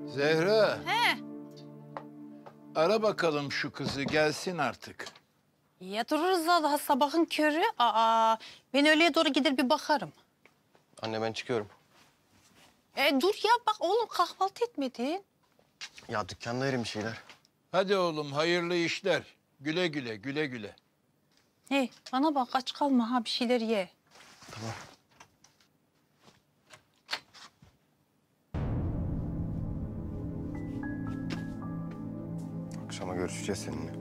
Zehra, He. ara bakalım şu kızı gelsin artık. Ya dururuz daha sabahın körü. Ben öğleye doğru gider bir bakarım. Anne ben çıkıyorum. Dur ya bak oğlum kahvaltı etmedin. Ya dükkanda yerim bir şeyler. Hadi oğlum hayırlı işler. Güle güle, güle güle. Hey bana bak aç kalma ha bir şeyler ye. Tamam. Akşama görüşeceğiz seninle.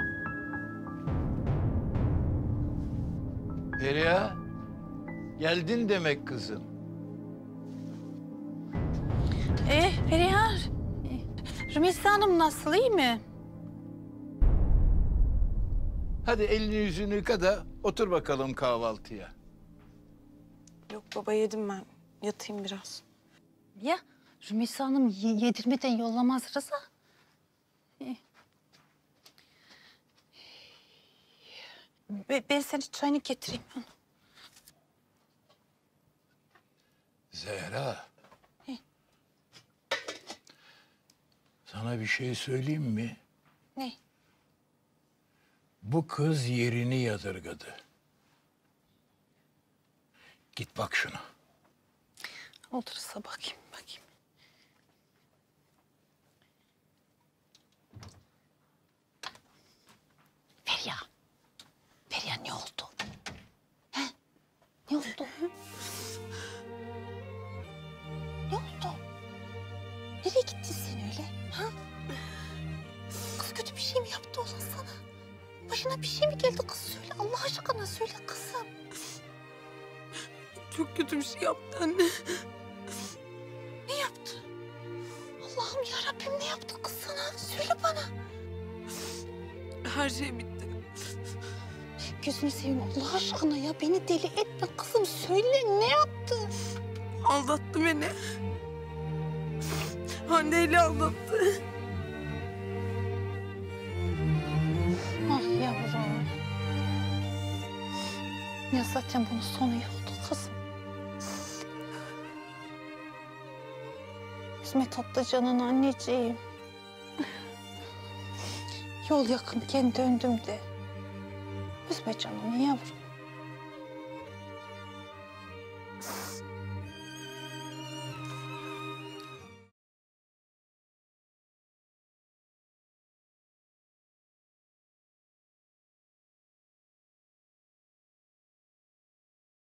Feriha, geldin demek kızım. Feriha. Rümeysa Hanım nasıl iyi mi? Hadi elini yüzünü yıka da otur bakalım kahvaltıya. Yok baba yedim ben. Yatayım biraz. Ya Rümeysa Hanım yedirmeden yollamaz Rıza. Ben senin çayını getireyim. Zehra. Sana bir şey söyleyeyim mi? Ne? Bu kız yerini yadırgadı. Git bak şuna. Oturursa bakayım. Feriha ne oldu? He? Ne oldu? Ne oldu? Nereye gittin sen öyle? Ha? Kız kötü bir şey mi yaptı olan sana? Başına bir şey mi geldi kız söyle. Allah aşkına söyle kızım. Çok kötü bir şey yaptı anne. Ne yaptı? Allah'ım yarabbim ne yaptı kız sana? Söyle bana. Her şey bitti. Gözünü seveyim Allah aşkına ya. Beni deli etme kızım. Söyle ne yaptı? Aldattı beni. Hande ile aldattı. Ah yavrum. Ya zaten bunun sonu yoktu kızım. Üzme tatlı canın anneciğim. Yol yakınken döndüm de. Üzme canını yavrum.